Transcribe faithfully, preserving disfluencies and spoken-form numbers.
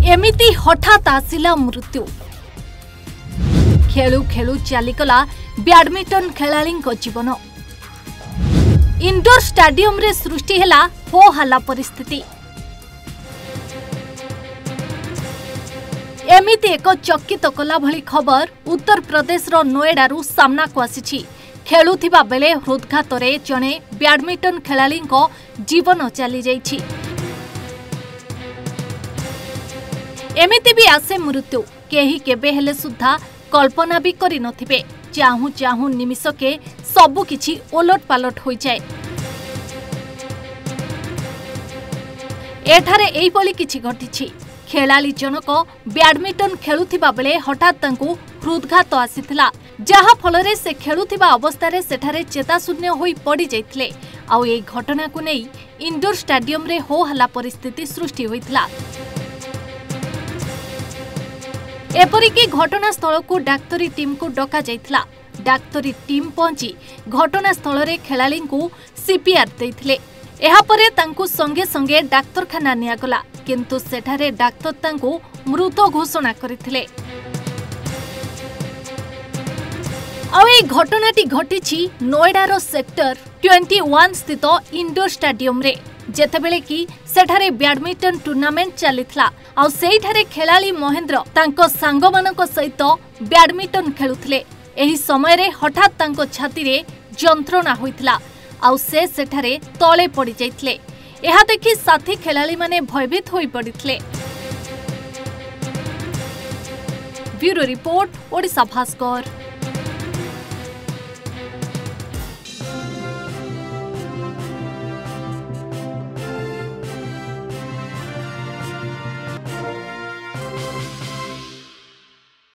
एमिति हठात आसिला मृत्यु। खेलु खेलु चलीगला बैडमिंटन खेलाड़ी जीवन। इंडोर स्टेडियम रे सृष्टि हेला हो हल्ला परिस्थिति। एमिति एक चकित कला भली खबर उत्तर प्रदेश रो नोएडा रु सामना को आसीछि। खेलुथिबा बेले हृदघात रे जणे बैडमिंटन खेलाड़ी जीवन चली जाइछि। एमिति भी आसे मृत्यु केही केबे हेले सुद्धा कल्पना भी करि नथिबे। चाहू चाहू निमिषके सबु किछि ओलट पालट होई जाए। एठारे एई बोली किछि घटिछि। खेलाड़ी जनक बैडमिंटन खेलुथिबा बेले हठात तांकु हृदघात आसीथिला, जहा फलरे से खेलुथिबा अवस्थारे सेठारे चेताशून्य होई पड़ी जाइथिले। आउ एई घटना को नै इंडोर स्टेडियम रे हो हल्ला परिस्थिति सृष्टि होइथिला। एपरिकी घटनास्थल को डाक्तरी टीम को डका जाइथिला। डाक्तरी टीम पहुंची घटनास्थल रे खेलाड़ी को सीपीआर देइथिले। एहा परे तांकु संगे संगे डाक्तरखाना नियागला, किंतु सेठारे डाक्तर तांकु मृत घोषणा करिथिले। आउ ए घटनाटी घटिछि नोएडार सेक्टर इक्कीस स्थित इंडोर स्टेडियम रे, जेतेबेले कि सेठारे बैडमिंटन टूर्नामेंट चलीथिला। आउ सेठारे खेलाड़ी महेंद्र तांको सांगमानक सहित बैडमिंटन खेलुथिले। एही समय रे हठात तांको छाती रे जंत्रणा होइथिला, आउ से सेठारे तळे पड़ी जाइथिले। एहा देखि साथी खेलाड़ी माने भयभीत होई पड़िथिले। Bureau report, Odisha Bhaskar.